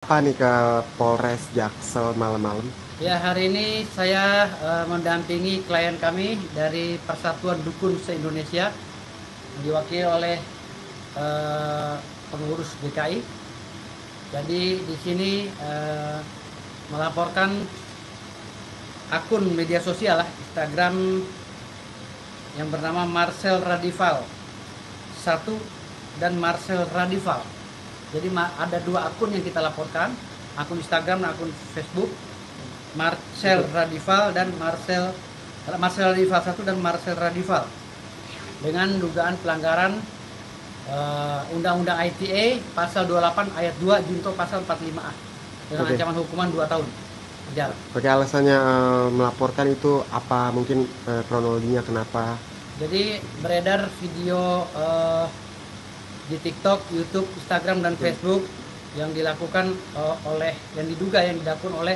apa nih ke Polres Jaksel malam-malam? Ya, hari ini saya mendampingi klien kami dari Persatuan Dukun se-Indonesia, diwakili oleh pengurus DKI. Jadi di sini melaporkan akun media sosial lah, Instagram yang bernama Marcel Radival 1 dan Marcel Radival. Jadi ada dua akun yang kita laporkan, akun Instagram dan akun Facebook. Marcel Radival dan Marcel Radival 1 dan Marcel Radival dengan dugaan pelanggaran Undang-Undang ITE pasal 28 ayat 2 junto pasal 45A dengan ancaman hukuman 2 tahun penjara. Oke, alasannya melaporkan itu apa? Mungkin kronologinya kenapa? Jadi beredar video di TikTok, YouTube, Instagram dan Facebook yang dilakukan yang dilakukan oleh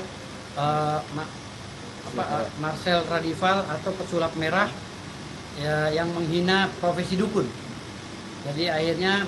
Marcel Radival atau pesulap merah ya, yang menghina profesi dukun. Jadi akhirnya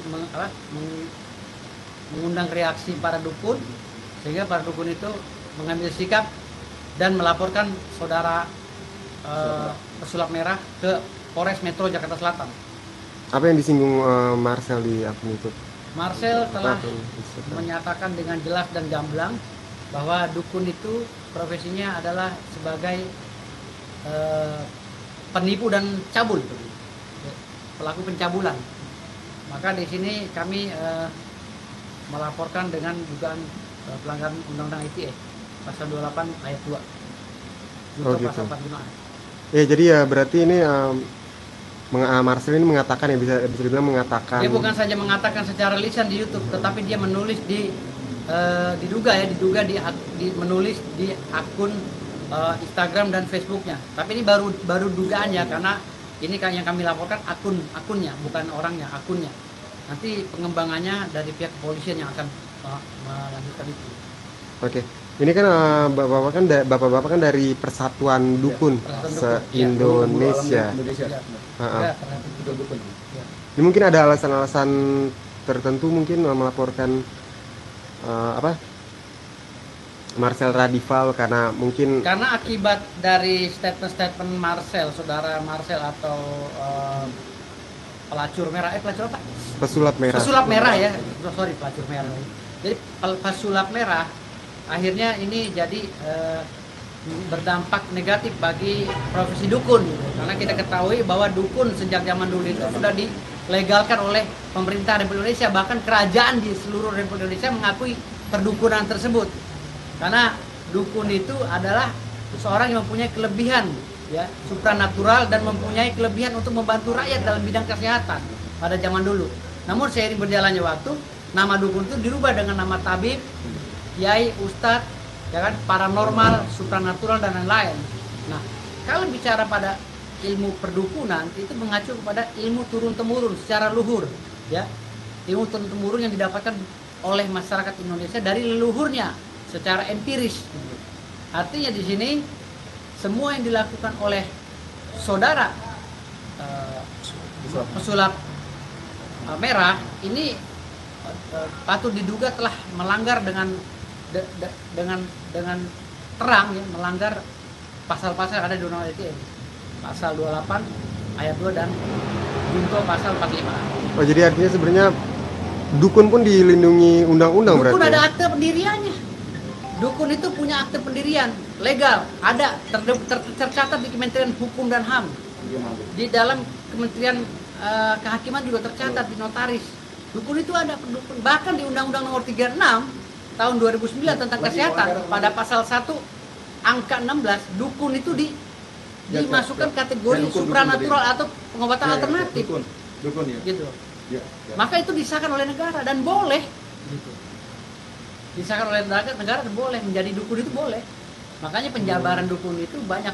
mengundang reaksi para dukun, sehingga para dukun itu mengambil sikap dan melaporkan saudara pesulap merah ke Polres Metro Jakarta Selatan. Apa yang disinggung Marcel di akun itu? Marcel telah menyatakan dengan jelas dan gamblang bahwa dukun itu profesinya adalah sebagai penipu dan cabul, pelaku pencabulan. Maka di sini kami melaporkan dengan dugaan pelanggaran Undang-Undang ITE pasal 28 ayat 2 junto pasal 45. Ya, jadi ya berarti ini Marcel ini mengatakan, ya bisa dibilang mengatakan. Dia bukan saja mengatakan secara lisan di YouTube, tetapi dia menulis menulis di akun Instagram dan Facebooknya. Tapi ini baru dugaan ya, karena ini kan yang kami laporkan akunnya, bukan orangnya, akunnya. Nanti pengembangannya dari pihak kepolisian yang akan melanjutkan itu. Oke, ini kan bapak-bapak kan dari Persatuan Dukun se-Indonesia. Ini mungkin ada alasan-alasan tertentu mungkin melaporkan Marcel Radival karena akibat dari statement Marcel, saudara Marcel atau pelacur merah, pelacur apa? Pesulap merah ya, sorry, pelacur merah. Jadi pesulap merah akhirnya ini jadi berdampak negatif bagi profesi dukun, karena kita ketahui bahwa dukun sejak zaman dulu itu sudah dilegalkan oleh pemerintah Republik Indonesia, bahkan kerajaan di seluruh Republik Indonesia mengakui perdukunan tersebut, karena dukun itu adalah seorang yang mempunyai kelebihan ya supranatural dan mempunyai kelebihan untuk membantu rakyat dalam bidang kesehatan pada zaman dulu. Namun seiring berjalannya waktu, nama dukun itu dirubah dengan nama tabib, kiai, ustadz, ya kan, paranormal, supranatural dan lain-lain. Nah, kalau bicara pada ilmu perdukunan itu mengacu kepada ilmu turun temurun secara luhur, ya, ilmu turun temurun yang didapatkan oleh masyarakat Indonesia dari leluhurnya secara empiris. Artinya di sini semua yang dilakukan oleh saudara pesulap merah ini patut diduga telah melanggar dengan terang ya, melanggar pasal-pasal ada di Undang-Undang ITE, pasal 28 ayat 2 dan junto pasal 45. Oh, jadi artinya sebenarnya dukun pun dilindungi undang-undang berarti. Dukun ada akte pendiriannya. Dukun itu punya akte pendirian legal, ada tercatat di Kementerian Hukum dan HAM. Di dalam Kementerian Kehakiman juga tercatat di notaris. Dukun itu ada pendukun, bahkan di Undang-Undang Nomor 36 tahun 2009 tentang kesehatan pada pasal 1 angka 16, dukun itu dimasukkan kategori supranatural atau pengobatan alternatif. Dukun ya. Gitu. Maka itu disahkan oleh negara dan boleh gitu. Disahkan oleh negara dan boleh menjadi dukun, itu boleh. Makanya penjabaran dukun itu banyak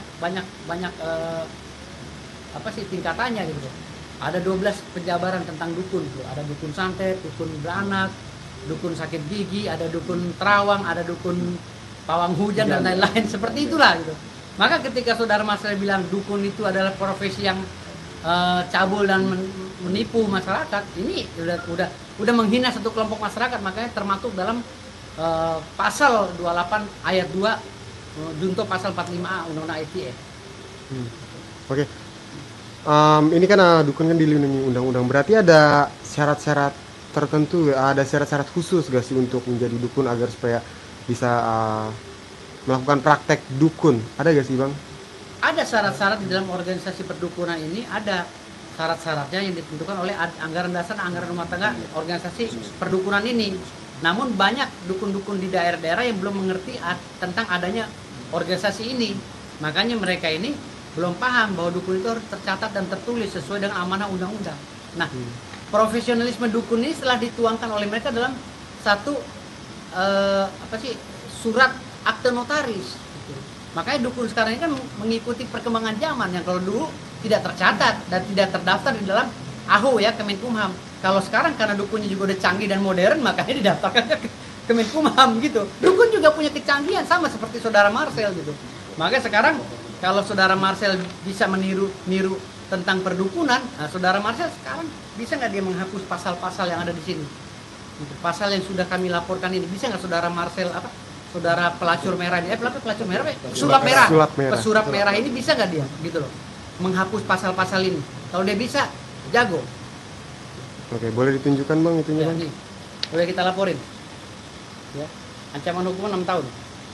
tingkatannya gitu. Ada 12 penjabaran tentang dukun tuh. Ada dukun santet, dukun beranak, dukun sakit gigi, ada dukun terawang, ada dukun pawang hujan dan lain-lain seperti itulah gitu. Maka ketika saudara Marcel bilang dukun itu adalah profesi yang cabul dan menipu masyarakat, ini udah menghina satu kelompok masyarakat, makanya termasuk dalam pasal 28 ayat 2 junto pasal 45A Undang-Undang ITE. Oke. Ini kan dukun kan dilindungi undang-undang. Berarti ada syarat-syarat tertentu, ada syarat-syarat khusus gak sih untuk menjadi dukun agar supaya bisa melakukan praktek dukun? Ada gak sih Bang? Ada syarat-syarat di dalam organisasi perdukunan ini, ada syarat-syaratnya yang ditentukan oleh anggaran dasar, anggaran rumah tangga organisasi perdukunan ini. Namun banyak dukun-dukun di daerah-daerah yang belum mengerti tentang adanya organisasi ini. Makanya mereka ini belum paham bahwa dukun itu harus tercatat dan tertulis sesuai dengan amanah undang-undang. Nah, profesionalisme dukun ini setelah dituangkan oleh mereka dalam satu surat akte notaris. Makanya dukun sekarang ini kan mengikuti perkembangan zaman yang kalau dulu tidak tercatat dan tidak terdaftar di dalam AHO ya, Kemenkumham. Kalau sekarang karena dukunnya juga udah canggih dan modern, makanya didaftarkan ke Kemenkumham gitu. Dukun juga punya kecanggihan sama seperti saudara Marcel gitu. Makanya sekarang kalau saudara Marcel bisa meniru tentang perdukunan, nah saudara Marcel sekarang bisa nggak dia menghapus pasal-pasal yang ada di sini? Gitu. Pasal yang sudah kami laporkan ini bisa nggak saudara Marcel saudara pelacur merah ini, pelacur merah, pesulap merah ini bisa nggak dia, gitu loh, menghapus pasal-pasal ini? Kalau dia bisa, jago. Oke, boleh ditunjukkan Bang itunya Ya, Bang? nih, boleh kita laporin. Ya, ancaman hukuman 6 tahun.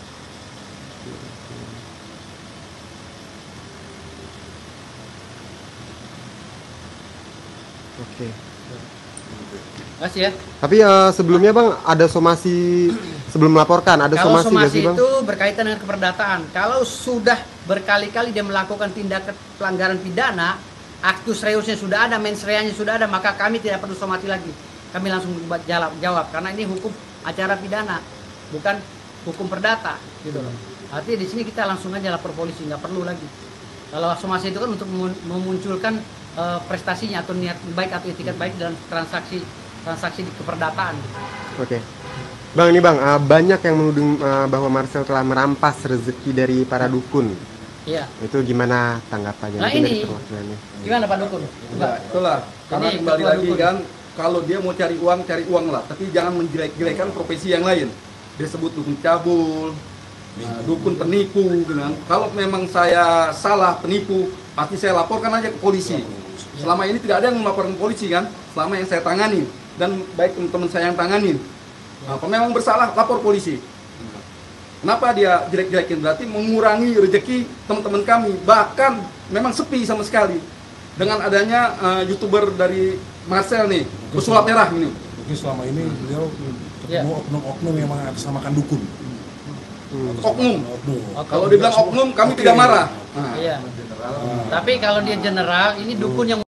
Oke. Makasih ya. Tapi sebelumnya Bang ada somasi sebelum melaporkan, ada Kalau somasi nggak somasi sih Bang? itu berkaitan dengan keperdataan. Kalau sudah berkali-kali dia melakukan tindakan pelanggaran pidana, actus reusnya sudah ada, mens reanya sudah ada, maka kami tidak perlu somasi lagi. Kami langsung jawab karena ini hukum acara pidana, bukan hukum perdata, gitu loh. Artinya di sini kita langsung aja lapor polisi, nggak perlu lagi. Kalau somasi itu kan untuk memunculkan prestasinya atau niat baik atau etikat baik dalam transaksi di keperdataan. Oke. Bang, ini Bang, banyak yang menuding bahwa Marcel telah merampas rezeki dari para dukun. Iya. Itu gimana tanggapannya? Nah, Mungkin ini dari perwakilannya. gimana Pak Dukun? Nah, itulah. Karena Ini kembali ketua lagi dukun. kan, kalau dia mau cari uang lah. Tapi jangan menjelek-jelekan profesi yang lain. Dia sebut dukun cabul, dukun penipu, gitu kan. Kalau memang saya salah penipu, pasti saya laporkan aja ke polisi. Selama ini tidak ada yang melaporkan polisi kan, selama yang saya tangani dan baik teman-teman saya yang tangani. Nah, kalau memang bersalah, lapor polisi. Kenapa dia jelek-jelekin? Berarti mengurangi rezeki teman-teman kami. Bahkan memang sepi sama sekali. Dengan adanya YouTuber dari Marcel nih, pesulap merah ini. Mungkin selama ini beliau ketemu oknum-oknum yang mengatasnamakan dukun. Oknum. Kalau dibilang oknum, kami tidak marah. Iya. Tapi kalau dia general, ini dukun yang